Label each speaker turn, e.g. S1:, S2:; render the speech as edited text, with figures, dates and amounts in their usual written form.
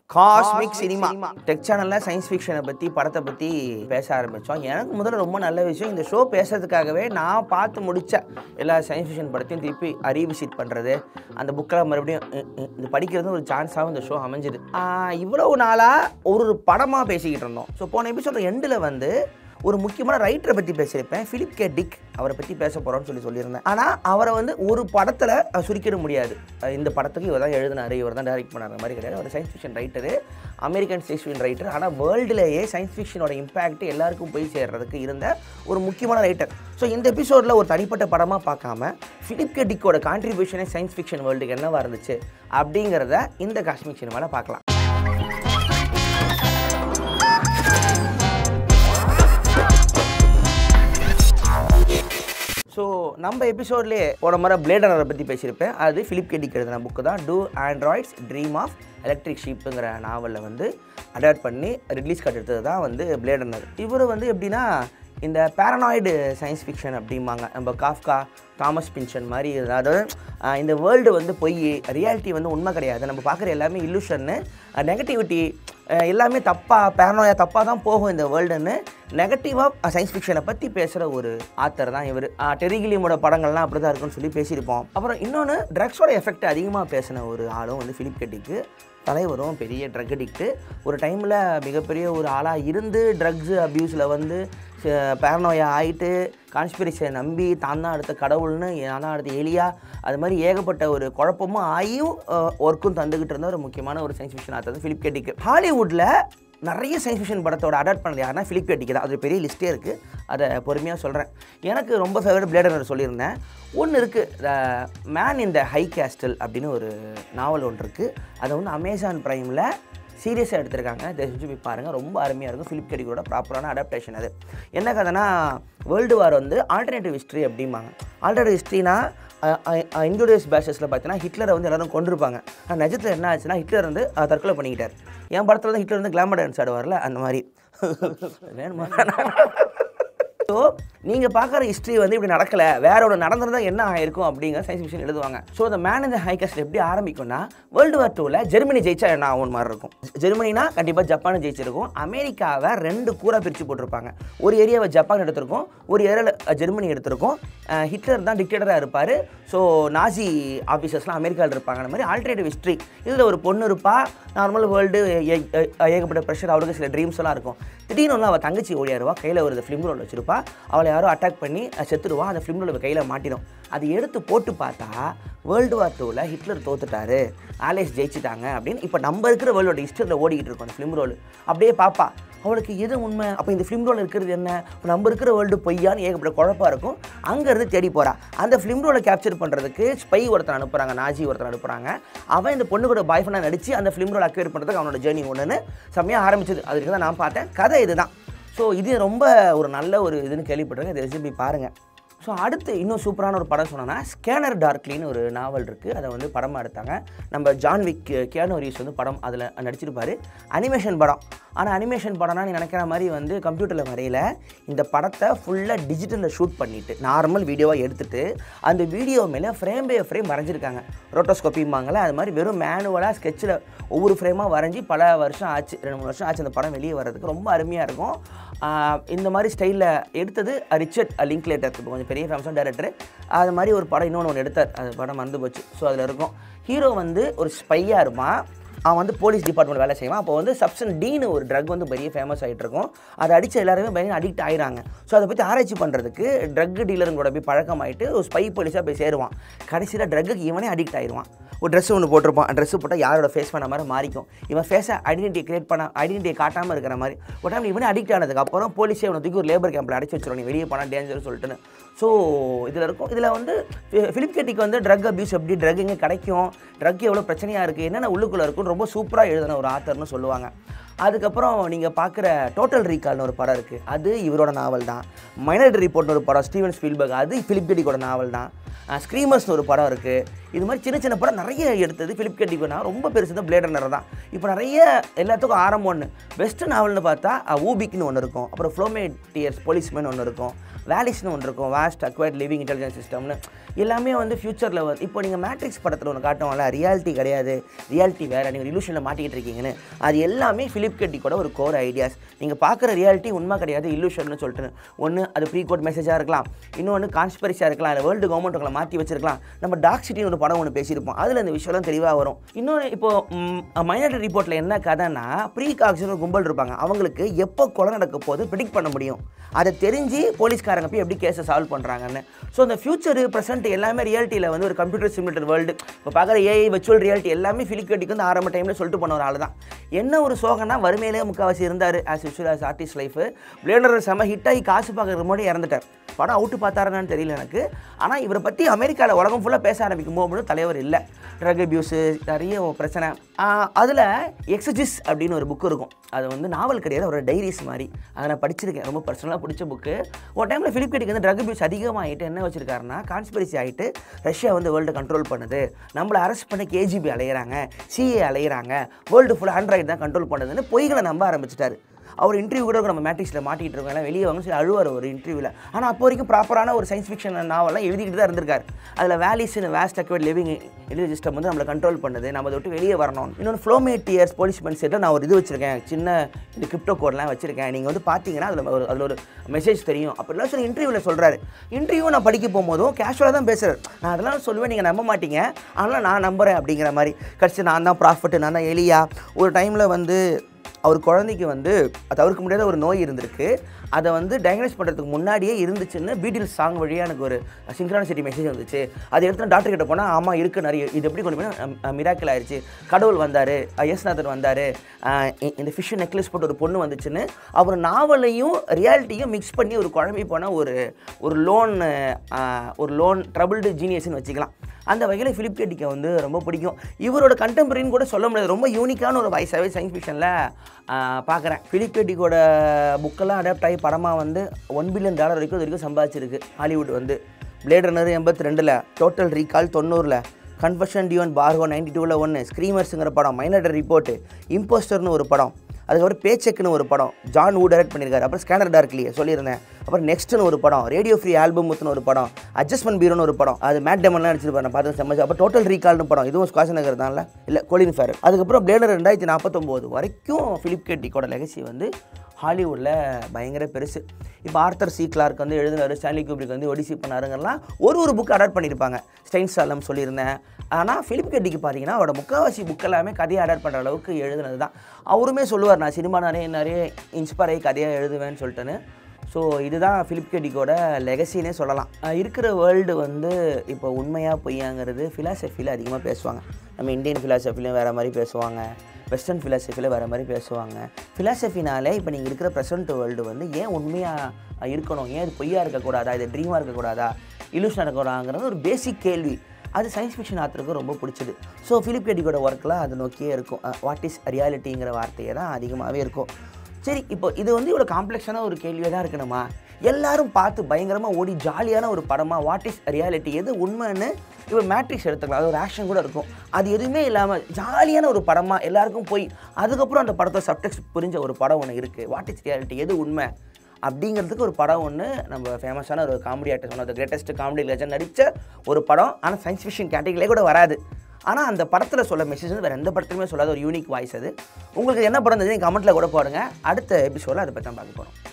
S1: Cosmic cinema tech சேனலில் science ஃபிக்ஷனை பற்றி படத்தை பற்றி பேச ஆரம்பித்தோம். எனக்கு முதல்ல ரொம்ப நல்ல விஷயம், இந்த ஷோ பேசுறதுக்காகவே நான் பார்த்து முடித்த எல்லா சயின்ஸ் ஃபிக்ஷன் படத்தையும் திருப்பி ரீவிசிட் பண்ணுறது, அந்த புக்கில் மறுபடியும் இது படிக்கிறது ஒரு சான்ஸாகவும் இந்த ஷோ அமைஞ்சுது. இவ்வளவு நாளாக ஒரு படமாக பேசிக்கிட்டு இருந்தோம். ஸோ போன எபிசோட எண்டில் வந்து ஒரு முக்கியமான ரைட்டரை பற்றி பேசியிருப்பேன், பிலிப் கே டிக். அவரை பற்றி பேச போகிறோன்னு சொல்லியிருந்தேன். ஆனால் அவரை வந்து ஒரு படத்தில் சுருக்கிட முடியாது. இந்த படத்துக்கு இவர் தான் எழுதினார், இவர் தான் டைரக்ட் பண்ணார் மாதிரி கிடையாது. அவர் science fiction writer, American science fiction writer. ஆனால் வேர்ல்டுலேயே சயின்ஸ் ஃபிக்ஷனோட இம்பாக்ட் எல்லாருக்கும் போய் சேர்றதுக்கு இருந்த ஒரு முக்கியமான ரைட்டர். ஸோ இந்த எபிசோடில் ஒரு தனிப்பட்ட படமாக பார்க்காம பிலிப் கே டிக்கோட கான்ட்ரிபியூஷனே சயின்ஸ் ஃபிக்ஷன் வேர்ல்டுக்கு என்னவாக இருந்துச்சு அப்படிங்கிறத இந்த காஸ்மிக் சினிமாவில் பார்க்கலாம். ஸோ நம்ம எபிசோட்லேயே போன முறை பிளேட் ரன்னரை பற்றி பேசியிருப்பேன். அது பிலிப் கே டிக் எழுதின புக்கு தான். Do Androids Dream of Electric ஷீப்புங்கிற நாவலில் வந்து அடாப்ட் பண்ணி ரிலீஸ் ஸ்காட் எடுத்தது தான் வந்து பிளேட் ரன்னர். இவர் வந்து எப்படின்னா இந்த பேரனாய்டு சயின்ஸ் ஃபிக்ஷன் அப்படிம்பாங்க. நம்ம காஃப்கா, தாமஸ் பின்சன் மாதிரி. அதாவது இந்த வேர்ல்டு வந்து பொய், ரியாலிட்டி வந்து உண்மை கிடையாது, நம்ம பார்க்குற எல்லாமே இல்லூஷன்னு, நெகட்டிவிட்டி எல்லாமே தப்பாக, பேரனாயா தப்பாக தான் போகும் இந்த வேர்ல்டுன்னு நெகட்டிவாக சயின்ஸ் ஃபிக்ஷனை பற்றி பேசுகிற ஒரு ஆத்தர் தான் இவர். டெரி கில்லியமோட படங்கள்லாம் அப்படி தான் இருக்குன்னு சொல்லி பேசியிருப்போம். அப்புறம் இன்னொன்று ட்ரக்ஸோட எஃபெக்ட் அதிகமாக பேசின ஒரு ஆளும் வந்து பிலிப் கே டிக். தலைவரும் பெரிய ட்ரக் அடிக்ட்டு. ஒரு டைமில் மிகப்பெரிய ஒரு ஆளாக இருந்து ட்ரக்ஸு அப்யூஸில் வந்து பேரனோயா ஆகிட்டு கான்ஸ்பிரசியை நம்பி தான் தான் அடுத்த கடவுள்னு, நான் தான் அடுத்த எலியா, அது மாதிரி ஏகப்பட்ட ஒரு குழப்பமும் ஆகியும் ஒர்க்கும் தந்துக்கிட்டு இருந்த ஒரு முக்கியமான ஒரு science fiction author Philip K Dick. ஹாலிவுட்டில் நிறைய சயின்ஸ் ஃபிக்ஷன் படத்தோட அடாப்ட் பண்ணது யாருன்னா பிலிப் கே டிக் தான். அது பெரிய லிஸ்ட்டே இருக்குது, அதை பொறுமையாக சொல்கிறேன். எனக்கு ரொம்ப ஃபேவரட் பிளேட் ரன்னர் சொல்லியிருந்தேன். ஒன்று இருக்குது, The Man in the High Castle அப்படின்னு ஒரு நாவல் ஒன்று இருக்குது. அதை வந்து அமேசான் ப்ரைமில் சீரியஸாக எடுத்திருக்காங்க. தெரிஞ்சு போய் பாருங்கள், ரொம்ப அருமையாக இருக்கும். பிலிப் கே டிக்கோட ப்ராப்பரான அடாப்டேஷன். அது என்ன கதைனா, வேர்ல்டு வார் வந்து ஆல்டர்னேட்டிவ் ஹிஸ்ட்ரி அப்படிம்பாங்க. ஆல்டர்னேட்டிவ் ஹிஸ்ட்ரினா இன்க்ளூடியஸ் பேஷஸில் பார்த்தீங்கன்னா ஹிட்லரை வந்து எல்லோரும் கொண்டிருப்பாங்க. ஆனால் நிஜத்தில் என்ன ஆச்சுன்னா ஹிட்லர் வந்து தற்கொலை பண்ணிக்கிட்டார். என் படத்தில் தான் ஹிட்லர் வந்து கிளாமர் டான்ஸ் ஆடுவார்ல, அந்த மாதிரி. வேணுமா? ஸோ நீங்கள் பார்க்குற ஹிஸ்ட்ரி வந்து இப்படி நடக்கலை, வேற ஒரு நடந்திருந்தால் என்ன ஆகிருக்கும் அப்படிங்கிற சயின்ஸ் ஃபிக்ஷன் எழுதுவாங்க. ஸோ அந்த மேன் இந்த ஹை கேஸ்ட் எப்படி ஆரம்பிக்கும்னா, வேர்ல்டு வார் 2ல் ஜெர்மனி ஜெயிச்சா என்ன ஆகும் மாதிரி இருக்கும். ஜெர்மனினா கண்டிப்பாக ஜப்பான் ஜெயிச்சிருக்கும். அமெரிக்காவை 2 கூறாக பிரித்து போட்டிருப்பாங்க. ஒரு ஏரியாவை ஜப்பான் எடுத்திருக்கும், ஒரு ஏரியாவில் ஜெர்மனி எடுத்திருக்கும். ஹிட்லர் தான் டிக்டேட்டராக இருப்பார். ஸோ நாசி ஆஃபீஸர்ஸ்லாம் அமெரிக்காவில் இருப்பாங்க. அந்த மாதிரி ஆல்டர்னேட்டிவ் ஹிஸ்ட்ரி. இதில் ஒரு பொண்ணு இருப்பா, நார்மல் வேர்ல்டு, ஏகப்பட்ட ப்ரெஷர், அவளுக்கு சில ட்ரீம்ஸ் எல்லாம் இருக்கும். திடீர்னு ஒன்று அவள் தங்கச்சி ஓடியாருவா, கையில் ஒரு ஃபிலிம் ரோல் வச்சுருப்பா. அவளை யாரோ அட்டாக் பண்ணி செத்துடுவா. அந்த ஃபிலிம் ரோல் கையில் மாட்டிடும். அது எடுத்து போட்டு பார்த்தா வேர்ல்டு வார் 2ல் ஹிட்லர் தோத்துட்டாரு, ஆலிஸ் ஜெயிச்சிட்டாங்க அப்படின்னு இப்போ நம்ம இருக்கிற வேர்ல்டோட ஹிஸ்டரியில் ஓடிக்கிட்டு இருக்கும் அந்த ஃபிலிம் ரோல். அப்படியே பார்ப்பா, அவளுக்கு எது உண்மை, அப்போ இந்த ஃபிலிம் ரோல் இருக்கிறது என்ன, நம்ம இருக்கிற வேர்ல்டு பொய்யான்னு ஏகப்பட்ட குழப்பாக இருக்கும். அங்கேருந்து தேடி போகிறா. அந்த ஃபிலிம் ரோலை கேப்சர் பண்ணுறதுக்கு ஸ்பை ஒருத்தன் அனுப்புகிறாங்க, நாஜி ஒருத்தன் அனுப்புகிறாங்க. அவன் இந்த பொண்ணு கூட பாய் ஃப்ரெண்டாக நடித்து அந்த ஃபிலிம் ரோல் அக்வேர் பண்ணுறதுக்கு அவனோட ஜேர்னி ஒன்றுன்னு செம்மையாக ஆரம்பிச்சது. அதுக்கு தான் நான் பார்த்தேன். கதை இதுதான். ஸோ இது ரொம்ப ஒரு நல்ல ஒரு இதுன்னு கேள்விப்பட்டிருக்கேன். இதை வச்சு போய் பாருங்கள். ஸோ அடுத்து இன்னும் சூப்பரான ஒரு படம் சொன்னோன்னா, ஸ்கேனர் டார்க்லின்னு ஒரு நாவல் இருக்குது. அதை வந்து படமாக எடுத்தாங்க. நம்ம ஜான் விக், கியானு ரீவ்ஸ் வந்து படம் அதில் நடிச்சிருப்பார். அனிமேஷன் படம். ஆனால் அனிமேஷன் படம்னா நீ நினைக்கிற மாதிரி வந்து கம்ப்யூட்டரில் வரையில. இந்த படத்தை ஃபுல்லாக டிஜிட்டலில் ஷூட் பண்ணிவிட்டு நார்மல் வீடியோவாக எடுத்துகிட்டு அந்த வீடியோ மேலே ஃப்ரேம் பை ஃப்ரேம் வரைஞ்சிருக்காங்க. ரோட்டோஸ்கோப்பிம்பாங்களே, அது மாதிரி வெறும் மேனுவலாக ஸ்கெட்சில் ஒவ்வொரு ஃப்ரேமாக வரைஞ்சி பல வருஷம் ஆச்சு, 2-3 வருஷம் ஆச்சு அந்த படம் வெளியே வர்றதுக்கு. ரொம்ப அருமையாக இருக்கும். இந்த மாதிரி ஸ்டைலில் எடுத்தது ரிச்சர்ட் லிங்க்லேட்டர், இப்போ கொஞ்சம் பெரிய ஃபேமஸான டேரக்டர். அது மாதிரி ஒரு படம் இன்னொன்று எடுத்தார், அது படம் மறந்து போச்சு. ஸோ அதில் இருக்கும் ஹீரோ வந்து ஒரு ஸ்பையாக இருப்பான். அவன் வந்து போலீஸ் டிபார்ட்மெண்ட் வேலை செய்வான். அப்போ வந்து சப்ஸ்டன் டீனு ஒரு ட்ரக் வந்து பெரிய ஃபேமஸ் ஆகிட்டு இருக்கும். அதை அடித்து எல்லாருமே பயங்கர அடிக்ட் ஆகிறாங்க. ஸோ அதை பற்றி ஆராய்ச்சி பண்ணுறதுக்கு ட்ரக் டீலருங்களோட போய் பழக்கமாயிட்டு ஒரு ஸ்பை போலீஸாக போய் சேருவான். கடைசியில் ட்ரக்குக்கு இவனே அடிக்ட் ஆயிடுவான். ஒரு ட்ரெஸ் ஒன்று போட்டிருப்பான். ட்ரெஸ்ஸு போட்டால் யாரோட ஃபேஸ் பண்ண மாதிரி மாறிக்கும். இவன் ஃபேஸை ஐடென்டிட்டியை காட்டாமல் இருக்கிற மாதிரி. ஒரு டைம் இவனே அடிக்ட் ஆனதுக்கு அப்புறம் போலீஸே இவனை தூக்கி ஒரு லேபர் கேம்பில் அடைச்சி வச்சிருவாங்க, வெளியே போனால் டேஞ்சர் சொல்லிட்டுன்னு. ஸோ இதில் இருக்கும். இதில் வந்து பிலிப் கே டிக் வந்து ட்ரக் அப்யூஸ் எப்படி, ட்ரக் எங்கே கிடைக்கும், ட்ரக் எவ்வளோ பிரச்சனையாக இருக்குது, என்னென்ன உள்ளுக்குள்ளே இருக்குன்னு ரொம்ப சூப்பராக எழுதின ஒரு ஆத்தர்னு சொல்லுவாங்க. அதுக்கப்புறம் நீங்கள் பார்க்குற டோட்டல் ரீகால்னு ஒரு படம் இருக்குது. அது இவரோட நாவல் தான். மைனாரிட்டி ரிப்போர்ட்னு ஒரு படம் ஸ்டீவன் ஸ்பீல்பர்க், அது பிலிப் கே டிக்கோட நாவல் தான். ஸ்க்ரீமர்ஸ்னு ஒரு படம் இருக்குது. இது மாதிரி சின்ன சின்ன படம் நிறைய எடுத்தது பிலிப் கே டிக். ரொம்ப பெருசு தான் பிளேட் ரன்னர் தான். இப்போ நிறைய எல்லாத்துக்கும் ஆரம்பம் ஒன்று. பெஸ்ட்டு நாவல்னு பார்த்தா ஊபிக்னு ஒன்று இருக்கும். அப்புறம் ஃப்ளோமேட்டியர்ஸ் போலீஸ்மேன் ஒன்று இருக்கும். வேலிஸ்னு ஒன்று இருக்கும், வாஸ்ட் அக்வைர்ட் லிவிங் இன்டெலிஜென்ஸ் சிஸ்டம்னு. எல்லாமே வந்து ஃபியூச்சரில் வந்து இப்போ நீங்கள் மேட்ரிக்ஸ் படத்தில் ஒன்று காட்டுவோம்ல, ரியாலிட்டி கிடையாது, ரியாலிட்டி வேறு, நீங்கள் இல்யூஷனில் மாட்டிக்கிட்டு இருக்கீங்கன்னு. அது எல்லாமே ஃபிலிப் கெ டிக்கோட ஒரு கோர் ஐடியாஸ். நீங்கள் பார்க்குற ரியாலிட்டி உண்மை கிடையாது, இல்லூஷன்னு சொல்லிட்டு. ஒன்று அது ப்ரீ கோட் மெசேஜாக இருக்கலாம், இன்னொன்று கான்ஸ்பிரசியாக இருக்கலாம், இல்லை வேர்ல்டு கவர்மெண்ட் உங்களை மாற்றி வச்சிருக்கலாம். நம்ம டார்க் சிட்டின்னு ஒரு படம் ஒன்று பேசியிருப்போம், அதில் இந்த விஷயம்லாம் தெளிவாக வரும். இன்னொன்று இப்போது மைனாரிட்டி ரிப்போர்ட்டில் என்ன கதைன்னா, ப்ரீ காக்ஸ்னு ஒரு கும்பல் இருப்பாங்க, அவங்களுக்கு எப்போ கொலை நடக்க போது ப்ரிடிக்ட் பண்ண முடியும். அதை தெரிஞ்சு போலீஸ்காரங்க போய் எப்படி கேஸை சால்வ் பண்ணுறாங்கன்னு. ஸோ இந்த ஃபியூச்சரு ப்ரெசென்ட் எல்லாமே ரியாலிட்டியில் வந்து ஒரு கம்ப்யூட்டர் சிமுலேட்டர் வேர்ல்டு. இப்போ பார்க்குற ஏஐ விர்ச்சுவல் ரியாலிட்டி எல்லாமே ஃபிலிப் கெ டிக் வந்து ஆரம்ப டைமில் சொல்லிட்டு போன ஒரு ஆள் தான். என்ன ஒரு சோகம்னா, வறுமையிலே முக்கால்வாசி இருந்தார் as usual as artist life. Blade Runner செம்ம ஹிட்டாகி காசு பார்க்குற முன்னாடி இறந்துட்டார். படம் அவுட்டு பார்த்தாருன்னு தெரியல எனக்கு. ஆனால் இவரை பற்றி அமெரிக்காவில் உலகம் ஃபுல்லாக பேச ஆரம்பிக்கும் போது தலைவர் இல்லை, ட்ரக் அபியூஸு, நிறைய பிரச்சனை. அதில் எக்ஸஜிஸ் அப்படின்னு ஒரு புக்கு இருக்கும். அது வந்து நாவல் கிடையாது, ஒரு டைரிஸ் மாதிரி. அதை நான் படிச்சிருக்கேன், ரொம்ப பர்சனலாக பிடிச்ச புக்கு. ஒரு டைமில் ஃபிலிப் கெ டிக் வந்து ட்ரக் அபியூஸ் அதிகமாகிட்டு என்ன வச்சிருக்காருன்னா, கான்ஸ்பிரசி ஆகிட்டு ரஷ்யா வந்து வேர்ல்டு கண்ட்ரோல் பண்ணுது, நம்மளை அரெஸ்ட் பண்ண கேஜிபி அலையிறாங்க, சிஏ அலையிறாங்க, வேர்ல்டு ஃபுல்லாக ஆண்ட்ராய்டு தான் கண்ட்ரோல் பண்ணுதுன்னு பொய்களை நம்ப ஆரம்பிச்சிட்டாரு. அவர் இன்டர்வியூ கூட நம்ம மேட்ரிக்ஸில் மாட்டிகிட்டு இருக்கோம், எல்லாம் வெளியே வாங்க சொல்லி அழுவார் ஒரு இன்டர்வியூவில். ஆனால் அப்போ வரைக்கும் ப்ராப்பரான ஒரு சயின்ஸ் ஃபிக்ஷன் நாவெல்லாம் எழுதிக்கிட்டு தான் இருந்திருக்காரு. அதில் வேலிஸ்னு vast acquired living intelligence system வந்து நம்மளை கண்ட்ரோல் பண்ணுது, நம்ம அதை விட்டு வெளியே வரணும். இன்னொன்று ஃப்ளோமேட்டியர்ஸ் போலீஸ்மென் செட்டில் நான் ஒரு இது வச்சிருக்கேன், சின்ன இந்த கிரிப்டோ கோட்லாம் வச்சிருக்கேன், நீங்கள் வந்து பார்த்தீங்கன்னா அதில் ஒரு மெசேஜ் தெரியும் அப்படிலாம் சொல்லி இன்டர்வியூவில் சொல்கிறாரு. இன்டர்வியூ நான் படிக்க போகும்போதும் கேஷுவலாக தான் பேசுகிறேன். நான் அதெல்லாம் சொல்லுவேன், நீங்கள் நம்ப மாட்டீங்க, அதனால் நான் நம்புகிறேன் அப்படிங்கிற மாதிரி. கடைசி நான் தான் ப்ராஃபிட்டு, நான் தான் எலியா. ஒரு டைமில் வந்து அவர் குழந்தைக்கு வந்து தவிர்க்க முடியாத ஒரு நோய் இருந்திருக்கு. அதை வந்து டயக்னைஸ் பண்ணுறதுக்கு முன்னாடியே இருந்துச்சுன்னு பீட்டில்ஸ் சாங் வழியாக எனக்கு ஒரு சிங்க்ரானிசிட்டி மெசேஜ் வந்துச்சு. அதை எடுத்து டாக்டர் கிட்ட போனால், ஆமாம் இருக்குது நிறைய, இது எப்படி கொண்டு போய் மிராக்கிள் ஆயிடுச்சு, கடவுள் வந்தார், எஸ்நாதர் வந்தார், இந்த ஃபிஷ் நெக்லஸ் போட்டு ஒரு பொண்ணு வந்துச்சுன்னு அவர் நாவலையும் ரியாலிட்டியும் மிக்ஸ் பண்ணி ஒரு குழம்பி போன ஒரு லோன் ட்ரபிள்டு ஜீனியஸ்ன்னு வச்சுக்கலாம். அந்த வகையில் ஃபிலிப் கெ டிக்கை வந்து ரொம்ப பிடிக்கும். இவரோட கண்டெம்பரரின்னு கூட சொல்ல முடியாது, ரொம்ப யூனிக்கான ஒரு வாய்ஸாகவே சயின்ஸ் ஃபிக்ஷனில் பார்க்குறேன். ஃபிலிப் கெ டிக்கோட புக்கெல்லாம் அடாப்ட் ஆகி படமாக வந்து $1 பில்லியன் வரைக்கும் இது வரைக்கும் சம்பாதிச்சிருக்கு ஹாலிவுட் வந்து. பிளேட் ரன்னர் 82, டோட்டல் ரீகால் 90, கன்ஃபெஷன் டியூன் பார்கோ 92ல் 1, ஸ்க்ரீமர்ஸுங்கிற படம், மைனாரிட்டி ரிப்போர்ட்டு, இம்போஸ்டர்னு ஒரு படம், அதுக்கப்புறம் பேச்செக்குன்னு ஒரு படம் ஜான் வூ டைரக்ட் பண்ணியிருக்காரு, அப்புறம் ஸ்கேனர் டார்க்லியே சொல்லியிருந்தேன், அப்புறம் நெக்ஸ்ட்னு ஒரு படம், ரேடியோ ஃப்ரீ ஆல்பம்னு ஒரு படம், அட்ஜஸ்ட்மெண்ட் பீரோன்னு ஒரு படம், அது மேட் டேமன்லாம் நடிச்சிருப்பாரு, நான் பார்த்து செம்மச்சு. அப்போ டோட்டல் ரீகால்னு படம், இதுவும் ஸ்காசனகர் தான்ல, இல்லை கோலின் ஃபேரல். அதுக்கப்புறம் பிளேட் ரன்னர் 2049 வரைக்கும் ஃபிலிப் கெ டிக்கோட லெகசி வந்து ஹாலிவுட்டில் பயங்கர பெருசு. இப்போ ஆர்த்தர் சி கிளார்க் வந்து எழுதினார், ஸ்டான்லி குப்ரிக் வந்து ஒடிசி பண்ணாருங்கலாம் ஒரு புக் அடாப்ட் பண்ணியிருப்பாங்க. ஸ்டைன் சாலம் சொல்லியிருந்தேன். ஆனால் ஃபிலிப் கெ டிக்கு பார்த்தீங்கன்னா அவரோட முக்கால்வாசி புக் எல்லாமே கதையை அடாப்ட் பண்ணுற அளவுக்கு எழுதுனது தான். அவருமே சொல்லுவார், நான் சினிமா நிறைய இன்ஸ்பயர் ஆகி கதையாக எழுதுவேன்னு சொல்லிட்டுன்னு. ஸோ இதுதான் ஃபிலிப் கெ டிக்கோட லெகசின்னே சொல்லலாம். இருக்கிற வேர்ல்டு வந்து இப்போ உண்மையாக பொய்யாங்கிறது ஃபிலாசபியில் அதிகமாக பேசுவாங்க. நம்ம இந்தியன் ஃபிலாசபிலையும் வேறு மாதிரி பேசுவாங்க, வெஸ்டர்ன் ஃபிலாசபியில் வேறு மாதிரி பேசுவாங்க. ஃபிலாசபினாலே இப்போ நீங்கள் இருக்கிற ப்ரெசென்ட் வேர்ல்டு வந்து ஏன் உண்மையாக இருக்கணும், ஏன் இது பொய்யாக இருக்கக்கூடாதா, இது ட்ரீமாக இருக்கக்கூடாதா, இலூஷனாக இருக்கக்கூடாதுங்கிறது ஒரு பேசிக் கேள்வி. அது சயின்ஸ் ஃபிக்ஷன் ஆத்தருக்கு ரொம்ப பிடிச்சது. ஸோ ஃபிலிப் கெ டிக்கோட ஒர்க்கில் அது நோக்கியே இருக்கும். வாட் இஸ் ரியாலிட்டிங்கிற வார்த்தையை தான் அதிகமாகவே இருக்கும். சரி, இப்போ இது வந்து இவ்வளோ காம்ப்ளெக்ஸான ஒரு கேள்வியாக தான் இருக்கணுமா? எல்லாரும் பார்த்து பயங்கரமாக ஓடி ஜாலியான ஒரு படமாக வாட் இஸ் ரியாலிட்டி, எது உண்மைன்னு இப்போ மேட்ரிக்ஸ் எடுத்துக்கலாம், அது ஒரு ஆக்ஷன் கூட இருக்கும். அது எதுவுமே இல்லாமல் ஜாலியான ஒரு படமாக எல்லாருக்கும் போய் அதுக்கப்புறம் அந்த படத்தை சப்டெக்ஸ்ட் புரிஞ்ச ஒரு படம் ஒன்று இருக்குது. வாட் இஸ் ரியாலிட்டி, எது உண்மை அப்படிங்கிறதுக்கு ஒரு படம் ஒன்று நம்ம ஃபேமஸான ஒரு காமெடி ஆக்டர் சொன்ன கிரேட்டஸ்ட் காமெடி லெஜண்ட் நடித்த ஒரு படம். ஆனால் சயின்ஸ் ஃபிக்ஷன் கேட்டகரியிலே கூட வராது. ஆனால் அந்த படத்தில் சொல்ல மெசேஜ் வந்து வேறு எந்த படத்துலையுமே சொல்லாத ஒரு யூனிக் வாய்ஸ் அது. உங்களுக்கு என்ன படம் இருந்தது நீங்கள் கமெண்ட்டில் கூட போடுங்க. அடுத்த எபிசோடில் அதை பற்றி தான் பார்க்க போகிறோம்.